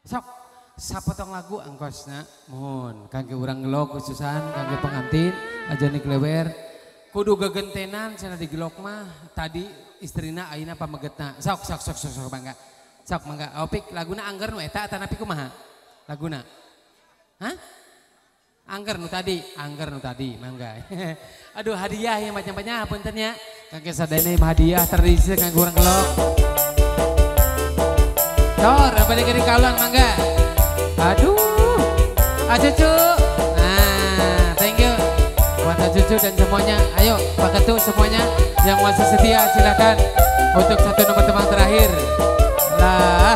Sok sapotong lagu angkosna mohon kangge urang gelok khususan kangge pengantin aja nih klewer kudu gegentenan cenah di gelok mah tadi istrina ayeuna pamegetna sok mangga sok mangga opik laguna angger nu eta tanapi kumaha laguna hah angger nu tadi mangga aduh hadiah yang macam-macam punten nya kangge sadayana hadiah terisi kangge urang gelok Tor, apa di kalon mangga? Aduh, cucu. Nah, thank you buat cucu dan semuanya. Ayo, Pak Ketu semuanya yang masih setia silakan untuk satu nomor teman terakhir. Lah.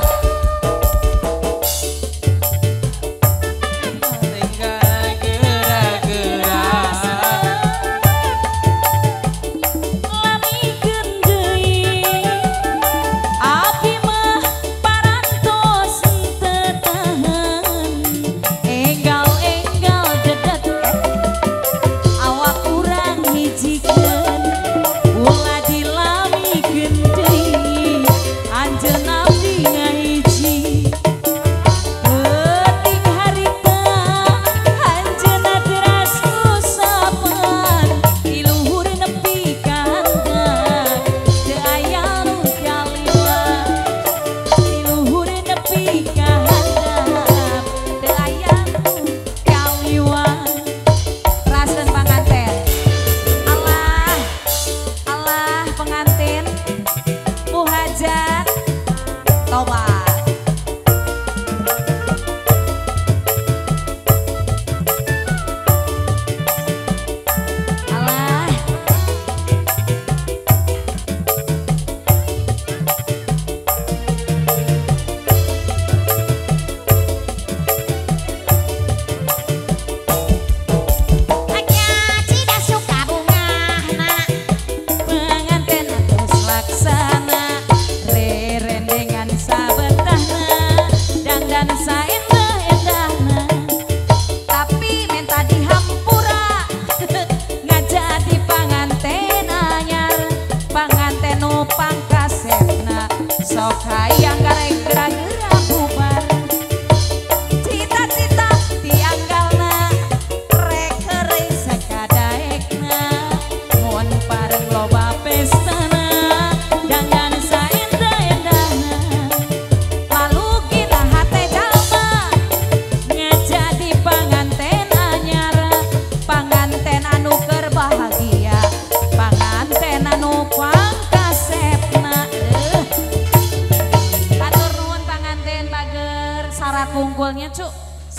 Unggulnya cuk,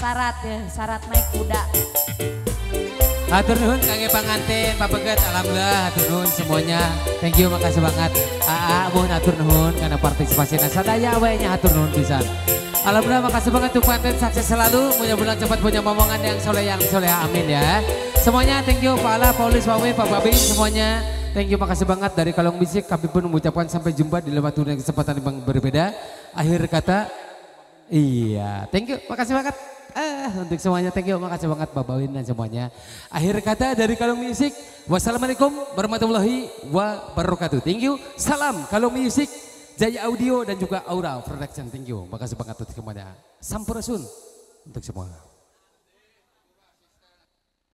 syarat naik kuda. Hatur nuhun kangge pangantin Pak Beget, alhamdulillah hatur nuhun semuanya. Thank you, makasih banget. Mohon hatur nuhun karena partisipasinya sadaya we nya hatur nuhun pisan. Alhamdulillah makasih banget untuk pangantin sukses selalu, mudah-mudahan cepat punya momongan yang soleh amin ya. Semuanya thank you Pak Ala, Paulis, Pak Wi, Pak Babi semuanya. Thank you, makasih banget dari Kalong Musik. Kami pun mengucapkan sampai jumpa di lemah turun kesempatan yang berbeda. Akhir kata iya, thank you, makasih banget untuk semuanya, thank you, makasih banget Bapak Win dan semuanya. Akhir kata dari Kalong Music, wassalamualaikum warahmatullahi wabarakatuh. Thank you, salam Kalong Music, Jaya Audio dan juga Aura Production, thank you, makasih banget untuk semuanya. Sampurasun untuk semua.